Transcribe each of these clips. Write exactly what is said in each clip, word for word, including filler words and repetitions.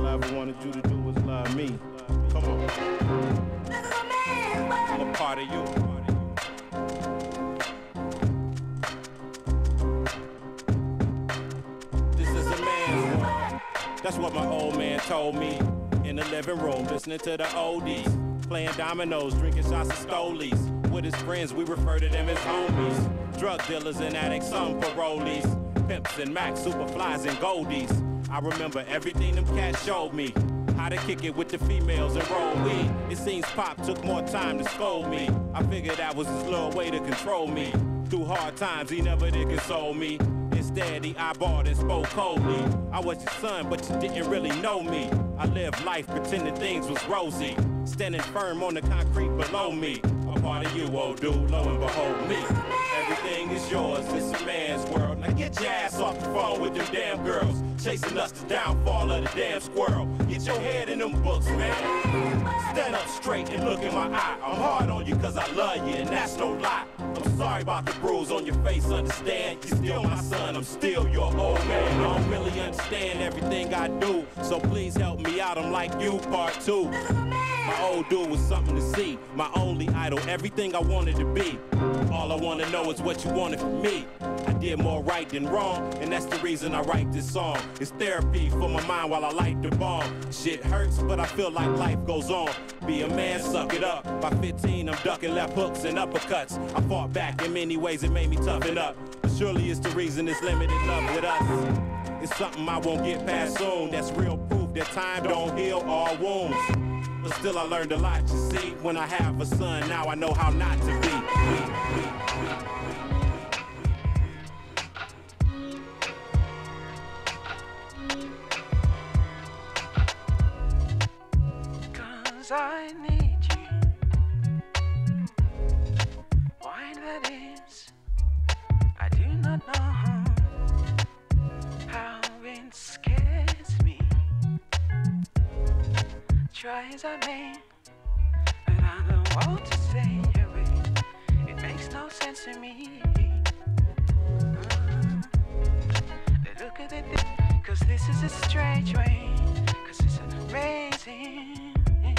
All I ever wanted you to do was love me. Come on. I'm a part of you. This is a man's world. That's what my old man told me. In the living room, listening to the oldies. Playing dominoes, drinking shots of Stolies. With his friends, we refer to them as homies. Drug dealers and addicts, some parolees. Pimps and Macs, Superflies and Goldies. I remember everything them cats showed me. How to kick it with the females and roll weed. It seems Pop took more time to scold me. I figured that was his little way to control me. Through hard times, he never did console me. Instead, he eyeballed and spoke coldly. I was your son, but you didn't really know me. I lived life pretending things was rosy. Standing firm on the concrete below me. A part of you, old dude, lo and behold me. Everything is yours, it's a man's world. Now get your ass off the phone with them damn girls. Chasing us the downfall of the damn squirrel. Get your head in them books, man. Stand up straight and look in my eye. I'm hard on you cause I love you and that's no lie. I'm sorry about the bruise on your face, understand? You're still my son, I'm still your old man. I don't really understand everything I do, so please help me out, I'm like you, part two. My old dude was something to see, my only idol, everything I wanted to be. All I wanna know is what you wanted from me. I did more right than wrong, and that's the reason I write this song. It's therapy for my mind while I light the bomb. Shit hurts, but I feel like life goes on. Be a man, suck it up. By fifteen, I'm ducking left hooks and uppercuts. I fought back in many ways, it made me toughen up. But surely it's the reason it's limited love with us. It's something I won't get past soon. That's real proof that time don't heal all wounds. But still I learned a lot, you see. When I have a son, now I know how not to be. Cause I need you. Why that is, I do not know how it scares me. Try as I may, but I don't want to stay away. It makes no sense to me. Uh, look at it, cause this is a strange way, cause it's amazing.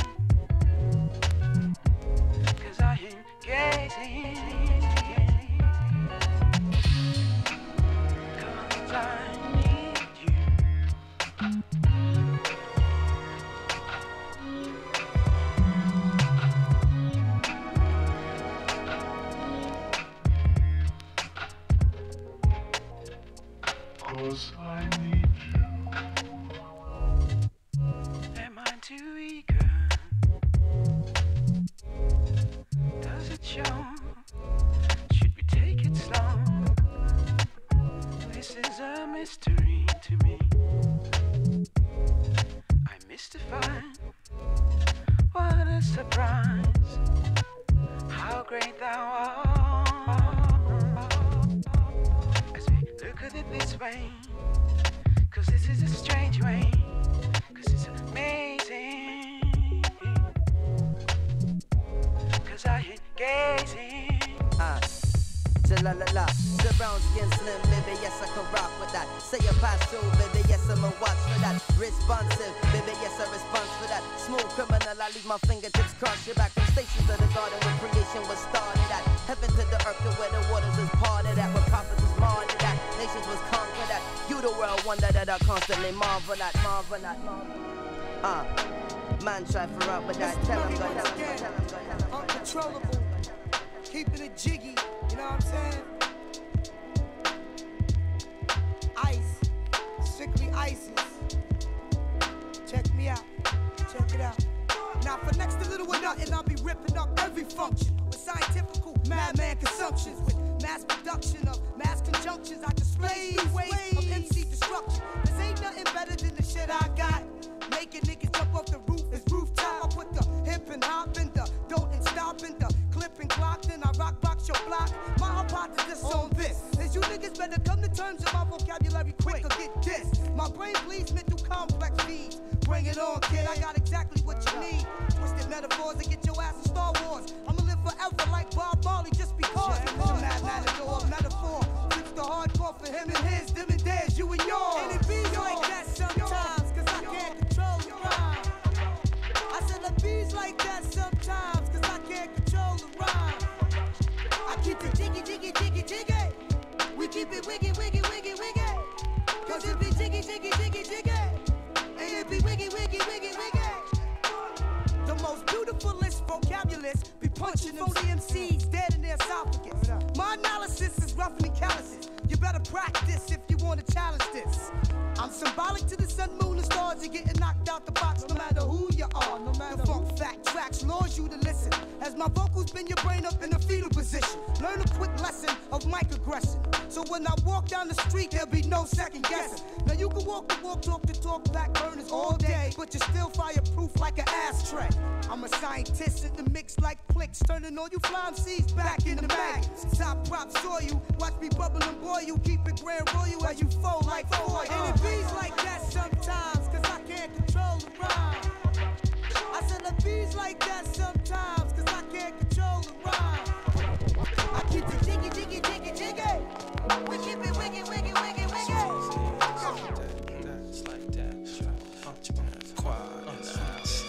Cause I am gazing. Cause I need you. Cause I need you. Am I too eager? Does it show? Should we take it slow? This is a mystery to me. I'm mystified. What a surprise. How great thou art. As we look at it this way, cause this is a strange way, cause it's amazing. Cause I ain't gazing. Uh, la la la. The brown skin slim, baby, yes I can rock with that. Say a pass through, baby, yes I'm a watch for that. Responsive, baby, yes I response for that. Smooth criminal, I leave my fingertips cross your back. From stations of the garden where creation was started at. Heaven to the earth to where the waters is parted at. Where prophets was martyred at. Nations was conquered at. You the world wonder that I constantly marvel at, marvel at, marvel at. Uh, man try for up with that. Tell him, go, tell him, tell him, tell him. Uncontrollable, keeping it jiggy, you know what I'm saying? Ice, strictly ISIS. Check me out, check it out. Now for next to little or nothing, I'll be ripping up every function with scientifical madman consumptions, with mass production of mass conjunctions. I display new ways of M C destruction. Cause ain't nothing better than the shit I got. Making niggas jump off the roof is rooftop. I put the hip and hop in the don't and stop in the clip and clock. Then I rock box your block. My hypothesis on this is you niggas better come to terms with my vocabulary quick or get dissed. My brain bleeds mental complex feeds. Bring it on, kid. I got exactly what you need. Twisted metaphors and get your ass in Star Wars. I'ma live forever like Bob Marley just because. Yeah, the mad matador metaphor. Flips the hardcore for him and his, them and theirs, you and yours. And it be like that sometimes, cause I can't control vocabulary, be punching them M Cs dead in their esophagus. My analysis is roughly calluses. You better practice if you want to challenge this. I'm symbolic to the sun, moon, and stars. You're getting knocked out the box no matter who you are. No matter the funk fact tracks lures you to listen. As my vocals bend your brain up in a fetal position. Learn a quick lesson of microaggression. So when I walk down the street, there'll be no second guessing. Now you can walk the walk, talk the talk, back burners all day, but you're still fireproof like an ashtray. I'm a scientist in the mix like clicks, turning all you fly M Cs back in the mag. Top props saw you, watch me bubble and boil you, keep it grand royal as you fold like foil. And it beats like that sometimes, cause I can't control the rhyme. I said it beats like that sometimes, cause I can't control the rhyme. I keep it jiggy, jiggy, jiggy, jiggy. We keep it wiggy, wiggy, wiggy, wiggy. It's like that. Quad in the house.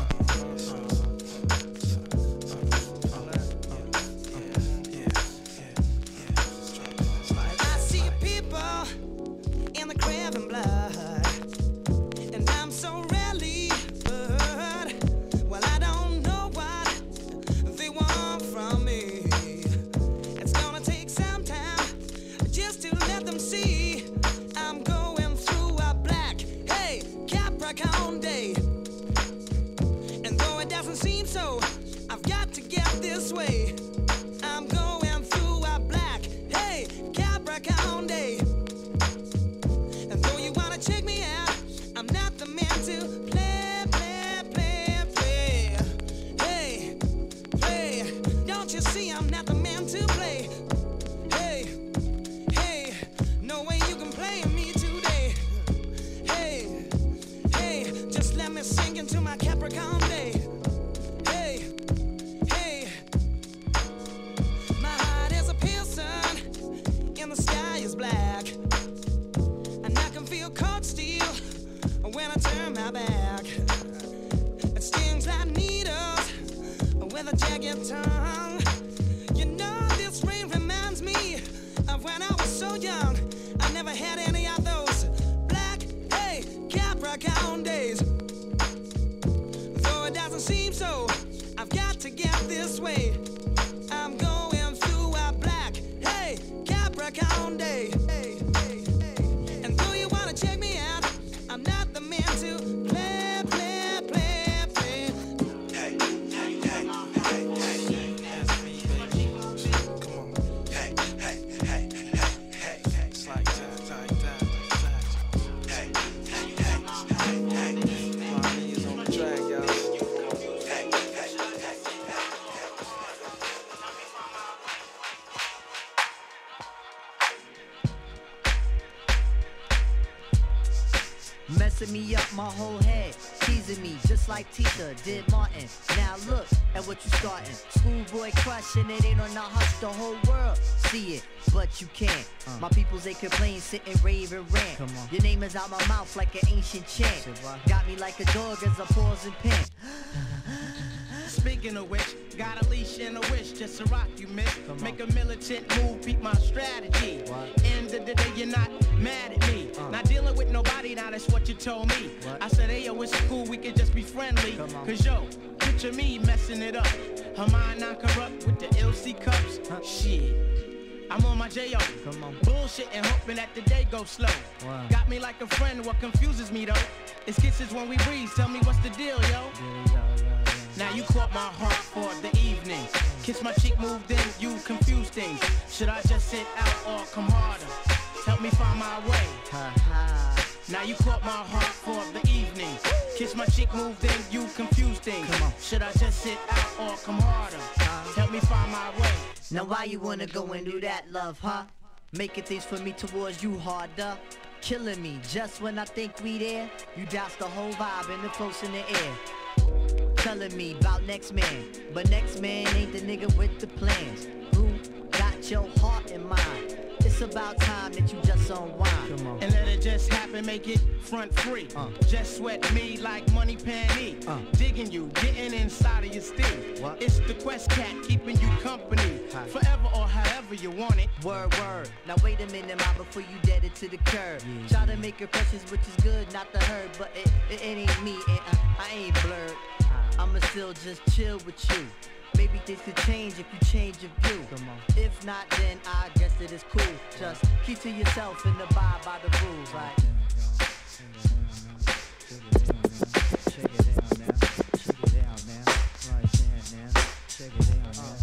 I see people in the craving blood, and I'm so rarely heard. Well, I don't know what they want from me. It's gonna take some time just to let them see I'm going through a black, hey, Capricorn day. And though it doesn't seem so, I've got to get this way. I'm going through a black, hey, Capricorn day. And though you wanna check me out, I'm not the man to play, play, play, play. Hey, play. Don't you see I'm not the man to play? Hey, hey, no way you can play me today. Hey, hey, just let me sink into my Capricorn day. Hey, hey, my heart is a piston, and the sky is black, and I can feel cold steel when I turn my back. It stings like needles with a jagged tongue. You know this rain reminds me of when I was so young. I never had any of those black, hey, Capricorn days. Though it doesn't seem so, I've got to get this way. I'm going through a black, hey, Capricorn day. Hey, hey, hey. And though you wanna check me out, I'm not the man to play, play, play, play. Hey, hey, hey, hey, hey. That's me, baby. Come on. Hey, hey, hey, hey, hey, hey. It's like that, like that, like that. Hey, hey, hey, hey, hey. My knees on the track, y'all. Hey, hey, hey, hey, hey. Messing me up my whole head, teasing me just like Tita did Martin. Now look at what you starting. Schoolboy crushing it ain't on the hush, the whole world see it, but you can't. Uh. My peoples they complain, sit and rave and rant. Come on. Your name is out my mouth like an ancient chant. Got me like a dog as I pause and pant. Speaking of which, got a leash and a wish just to rock you, miss. Make a militant move, peep my strategy. What? End of the day, you're not mad at me. Uh. Not dealing with nobody, now that's what you told me. What? I said, hey, yo, it's cool, we can just be friendly. Cause yo, picture me messing it up. Her mind not corrupt with the L C cups. Huh? Shit. I'm on my J O. Come on. Bullshit and hoping that the day goes slow. Wow. Got me like a friend, what confuses me though? It's kisses when we breathe, tell me what's the deal, yo? Yeah, yeah, yeah, yeah. Now you caught my heart for the evening. Kiss my cheek, moved in, you confuse things. Should I just sit out or come harder? Help me find my way. Now you caught my heart for the evening. Kiss my cheek, moved in, you confuse things. Should I just sit out or come harder? Help me find my way. Now why you wanna go and do that, love, huh? Making things for me towards you harder. Killing me just when I think we there. You douse the whole vibe and the close in the air. Telling me about next man, but next man ain't the nigga with the plans. Who got your heart in mind? It's about time that you just unwind. And let it just happen, make it front free. Uh. Just sweat me like money panty. Uh. Digging you, getting inside of your steel. What? It's the Quest Cat keeping you company. Hi. Forever or however you want it. Word, word. Now wait a minute, ma, before you dead it to the curb. Yeah. Try to make impressions, which is good, not the herd, but it, it, it ain't me, and uh, I ain't blurred. I'ma still just chill with you. Maybe things could change if you change your view. If not, then I guess it is cool. Just keep to yourself and abide by the rules, right? Check it out now. Check it out now. Right there now. Check it out now.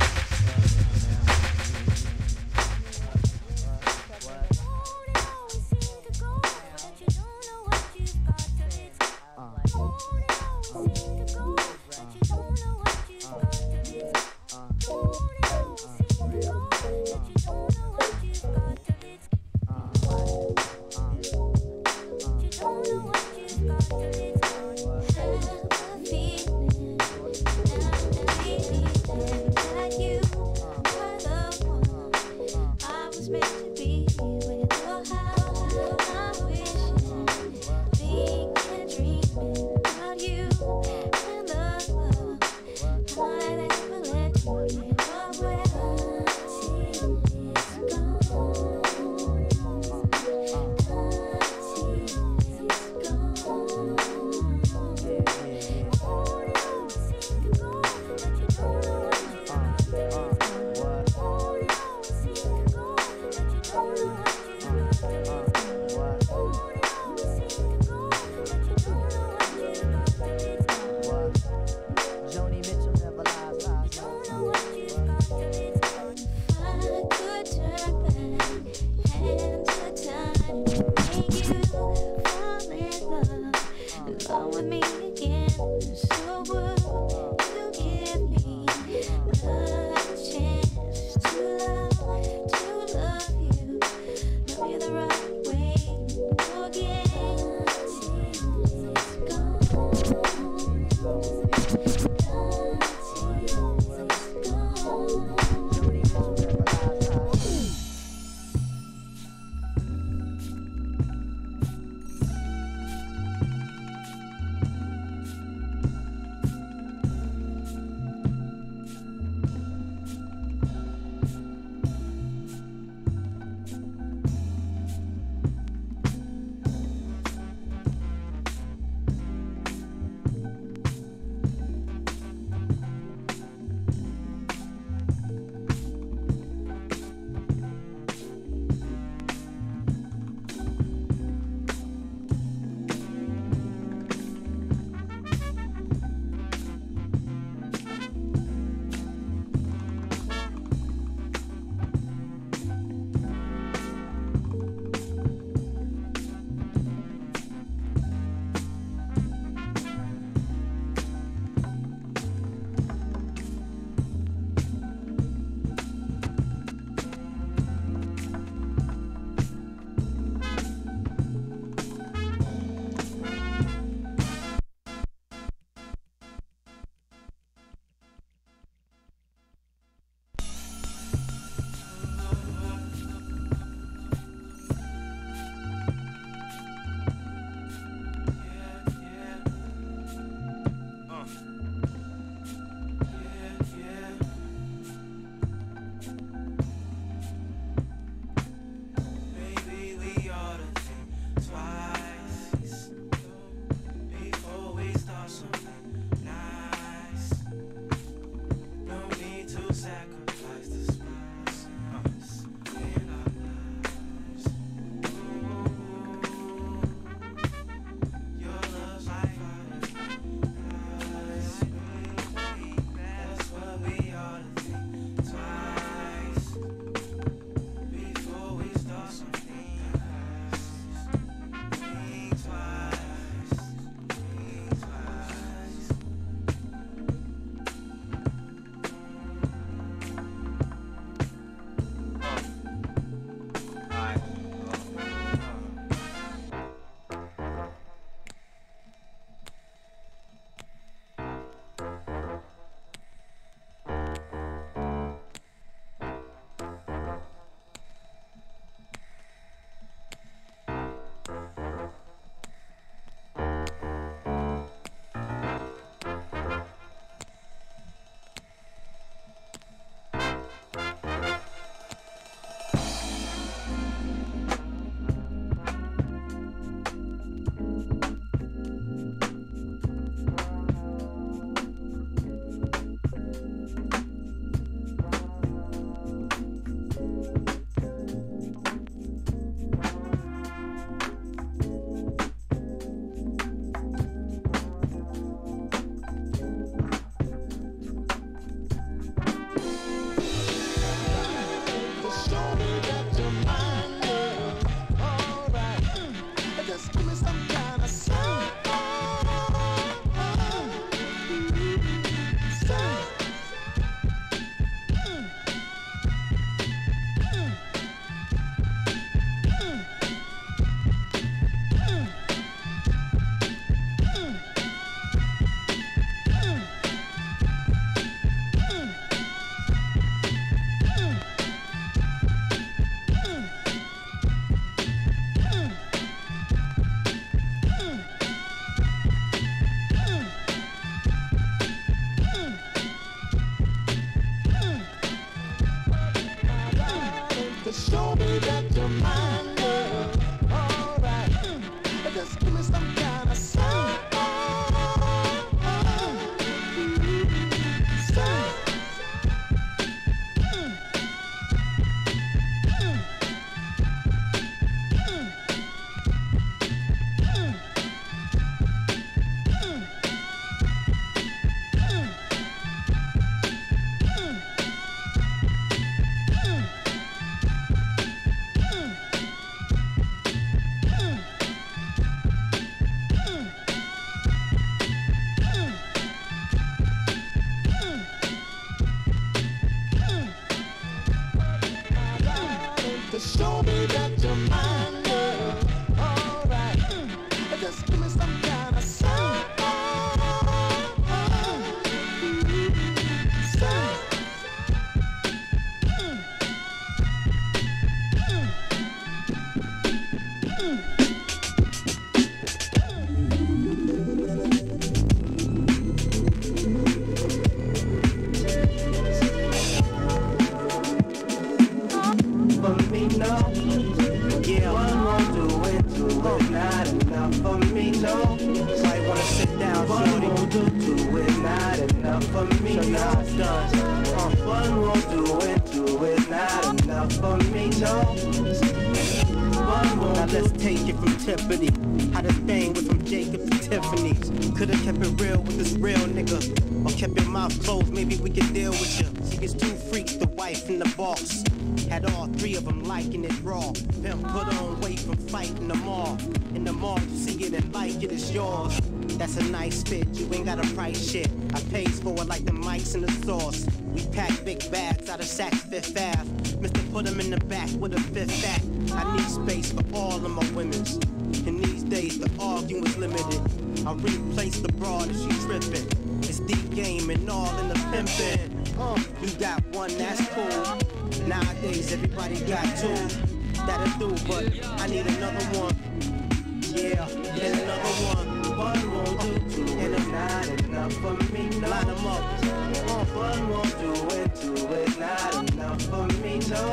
Tiffany. How this thing went from Jacob to Tiffany's. Could've kept it real with this real nigga. Or kept your mouth closed, maybe we could deal with you. She gets two freaks, the wife and the boss. Had all three of them liking it raw. Pimp put on weight from fighting them all. In the mall, you see it and like it, it's yours. That's a nice fit, you ain't got a price shit. I pays for it like the mics and the sauce. We pack big bags out of Saks Fifth Ave. Mister put them in the back with a fifth act. I need space for all of my women's. In these days, the arguing was limited. I replace the broad if she trippin'. It's deep game and all in the pimpin'. Uh, you got one, that's cool. Nowadays, everybody got two. That'll do, but I need another one. Yeah, and another one. One won't do, two and it's not enough for me. No. Line them up. Uh, one won't do it, two is not enough for me. No.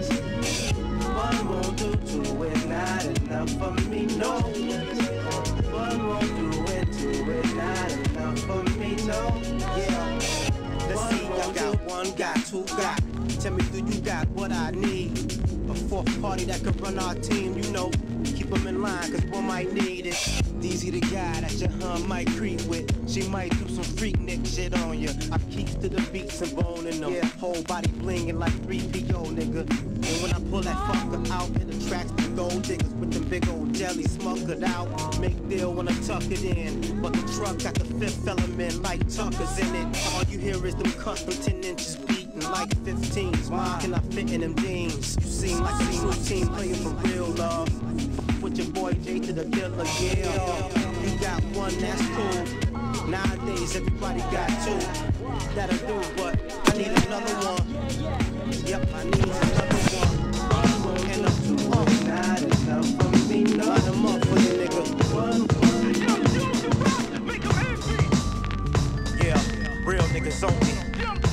One won't do, two is not enough for me. No. One won't do it, two is not enough for me. No. Yeah. Let's see, I got one, got two, got. Tell me, do you got what I need? A fourth party that could run our team, you know. Keep them in line, cause one might need it. Deezy the guy that your hun might creep with. She might do some freak nick shit on you. I keeps to the beats and boning them. Yeah. Whole body blinging like three P O, nigga. And when I pull that fucker out, it attracts the gold diggers with them big old jelly smokered out. Make deal when I tuck it in. But the truck got the fifth element like Tucker's in it. All you hear is them custom ten inches beating like fifteens. Why can I fit in them jeans? You seem like a true team playing for real love. With your boy J to the killer, yeah. You got one, that's cool. Nowadays, everybody got two. That'll do, but I need another one. Yep, I need another one. And a two, uh, not enough for me. Line them up for you, nigga. One, yeah, real niggas only.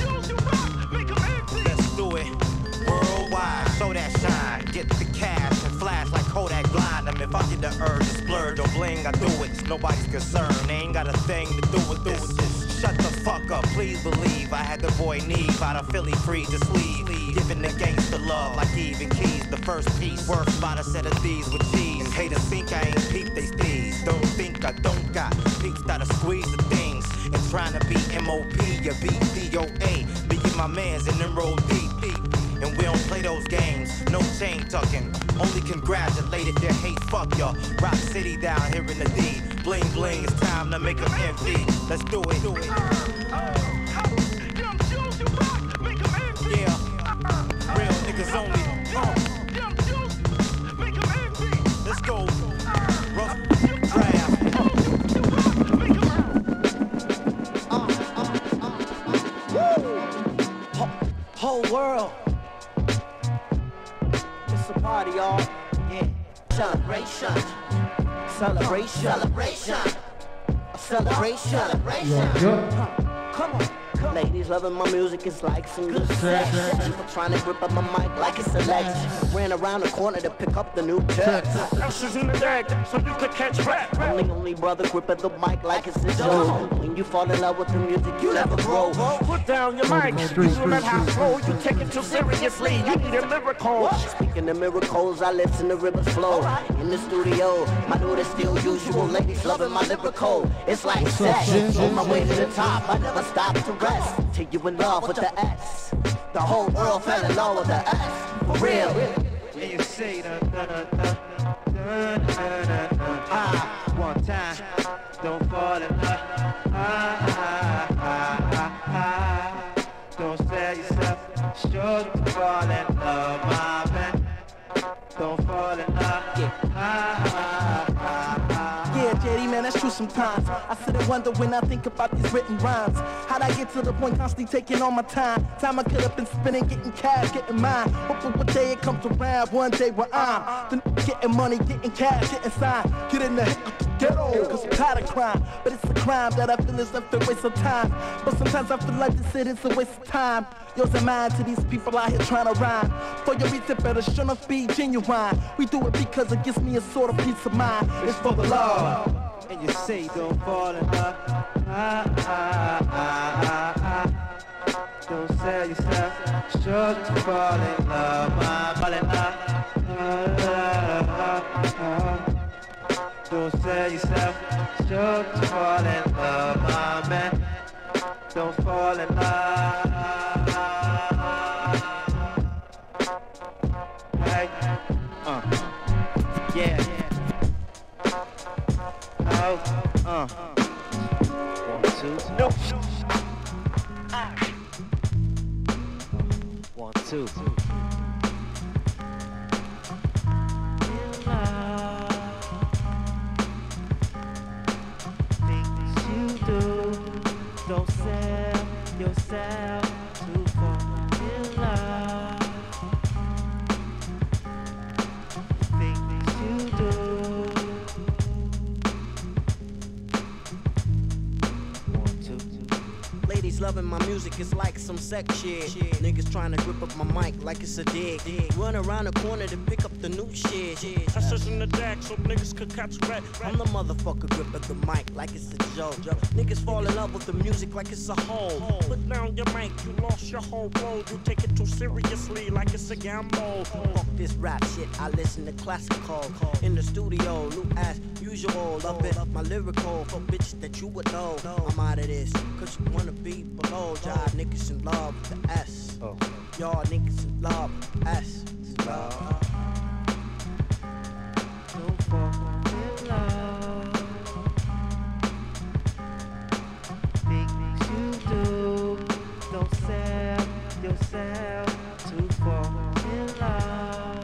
Let's do it. Worldwide, show that shine. Get the cash and flash like Kodak blind them. If I get the urge to splurge or bling, I do it. It's nobody's concern. They ain't got a thing to do with this. Just shut the fuck up, please believe. I had the boy Neve out of Philly free to sleeve. Giving the gangster love like Eve and Keys. The first piece works by a set of these with cheese. And haters think I ain't peep they steez. Don't think I don't got peeps that'll squeeze the things. And trying to be M O P or B D O A. Be my mans and then roll deep, deep. And we don't play those games, no chain tucking. Only congratulated their hate, fuck y'all. Rock City down here in the D. Bling bling, it's time to make them envy. Let's do it, do it. Yeah, real niggas only. Uh. Let's go. Rough draft. Uh, uh, uh, uh. Whole world. Party, y'all. Yeah. Celebration. Celebration. Celebration. A celebration. Celebration. Yeah, yeah. Come on. Ladies loving my music, it's like some good sex. People trying to grip up my mic like it's a Lex. Ran around the corner to pick up the new text. Ashes in the deck, so you could catch rap. Only, only brother gripping the mic like it's a joke. When you fall in love with the music, you never grow. Put down your mic, you learn how to roll. You take it too seriously, you need a miracle. Speaking of miracles, I listen to rivers flow. In the studio, my dude is still usual. Ladies loving my lyrical. It's like sex. On my way to the top, I never stop to rest. Till you in love with the S. The whole world fell in love with the S. For real. And you say da da da da da da da da. Ah, one time, don't fall in love. Ah, ah, ah, ah, ah. Don't sell yourself, sure you can fall in love, my man. Don't fall in love. Yeah. Ah, ah, ah, ah. Yeah, J D, man, that's true sometimes. I sit and wonder when I think about these written rhymes. How'd I get to the point constantly taking all my time? Time I could have been spending, getting cash, getting mine. Hoping one day it comes around, one day where I'm the getting money, getting cash, getting signed. Get in the ghetto, cause I'm tired of crime. But it's a crime that I feel is a waste of time. But sometimes I feel like this shit is a waste of time. Yours and mine to these people out here trying to rhyme. For your reason better shouldn't be genuine. We do it because it gives me a sort of peace of mind. It's for the love. And you say don't fall in love. Ah, ah, ah, ah, ah. Don't sell yourself, struggle to fall in love. I'm falling in love. Ah, ah, ah, ah. don't fall in love. Hey, uh, yeah, oh, uh, one, two, no, one, two. Don't sell yourself to fall in love. Things you do. One, two, two. Ladies loving my music, it's like some sex shit. shit. Niggas trying to grip up my mic like it's a dig. dig. Run around the corner to pick up the new shit. shit. I search in the deck so niggas could catch a rat. I'm the motherfucker gripping the mic like it's a joke. Niggas fall in love with the music like it's a hole. Put down your mic, you lost your whole road. You take it too seriously like it's a gamble. Fuck this rap shit, I listen to classical. In the studio, new as usual. Love it, my lyrical for bitches that you would know. I'm out of this, cause you wanna be below. Y'all niggas in love with the S. Y'all niggas in love with the S. Love. Don't fall in love. Things you do. Don't sell yourself to fall in love.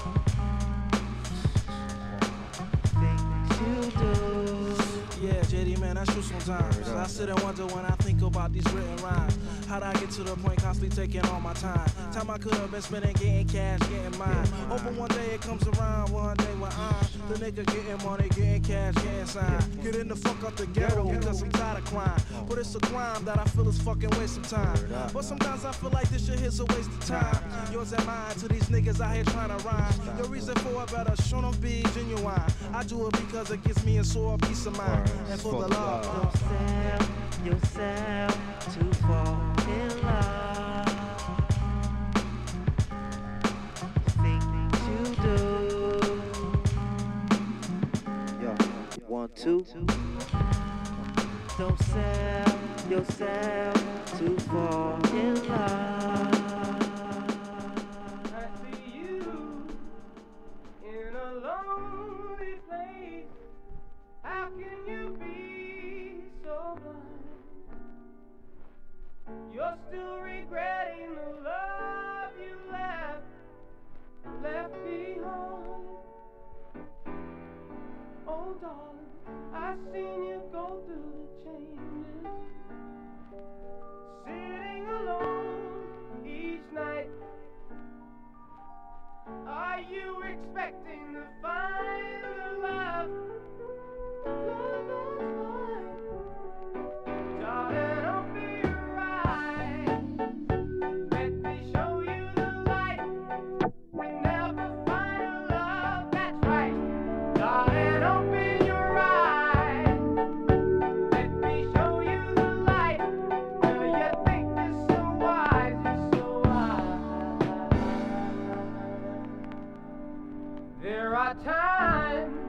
Things you do. Yeah, J D, man, I shoot sometimes. I sit and wonder when I think about these written rhymes. How'd I get to the point constantly taking all my time? Time I could have been spending getting cash, getting mine. Hoping one day it comes around, one day when I'm the nigga getting money, getting cash, getting signed. Getting the fuck out the ghetto because I'm tired of crime. But it's a crime that I feel is fucking waste of time. But sometimes I feel like this shit is a waste of time. Yours and mine to these niggas out here trying to rhyme. Your reason for it better show them be genuine. I do it because it gives me a sore peace of mind. And for the love. Don't sell yourself to fall in love. Things you do. Yo, one, two. Don't sell yourself to fall in love. I see you in a lonely place. How can you be so blind? You're still regretting the love you left, left behind. Oh darling, I've seen you go through the changes. Sitting alone each night. Are you expecting to find the love? Love is mine. Darling, I'll be right. Let me show you the light. We never find a love that's right. Darling, open your eyes. Let me show you the light. Do you think you're so wise? You're so wise. There are times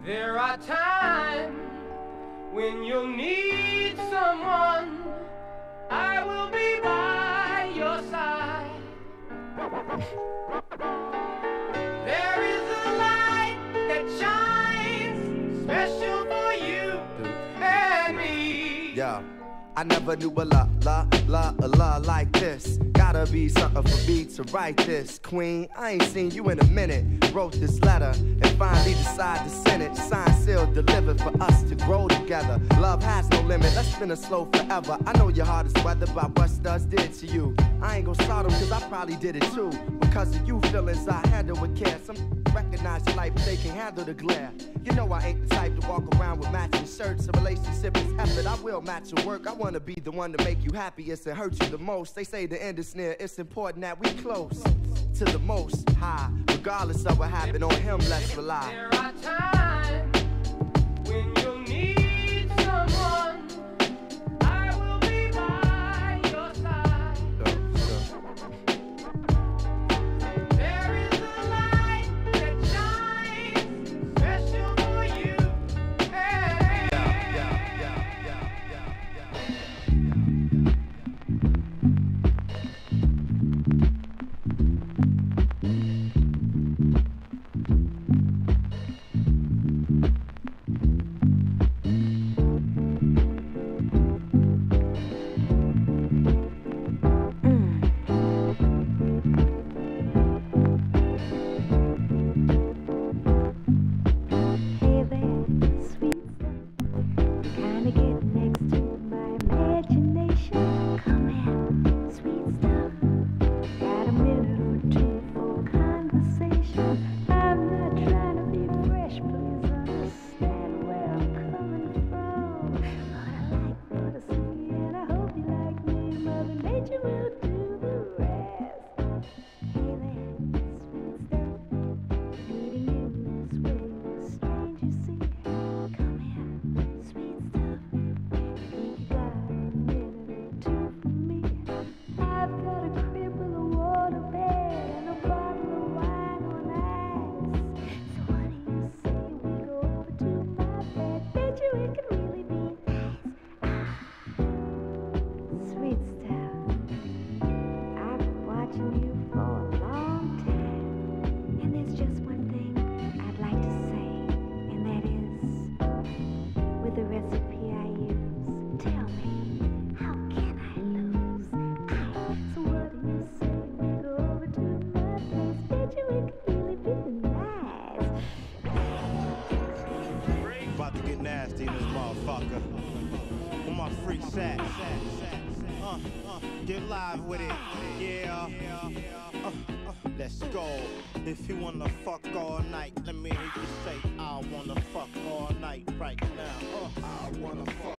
There are times when you'll need someone, I will be by your side. There is a light that shines special for you and me. Yeah, I never knew a la, la, la, a la like this. Gotta be something for me to write this. Queen, I ain't seen you in a minute. Wrote this letter and finally decided to send it. Signed, sealed, delivered for us to grow together. Love has no limit, let's spin it slow forever. I know your heart is weathered by what studs did to you. I ain't gon' start them cause I probably did it too. Because of you feelings I handle with care. Some recognize your life, they can handle the glare. You know I ain't the type to walk around with matching shirts. A relationship is effort, I will match your work. I wanna be the one to make you happiest and hurt you the most. They say the end is near, it's important that we close to the most high. Regardless of what happened on him, let's rely. There are times when you'll need someone, I will be by your side. There is a light that shines special for you. Hey. Yeah, yeah, yeah, yeah, yeah, yeah. Get live with it, yeah. Uh, uh, let's go. If you wanna fuck all night, let me hear you say, I wanna fuck all night right now. Uh, I wanna fuck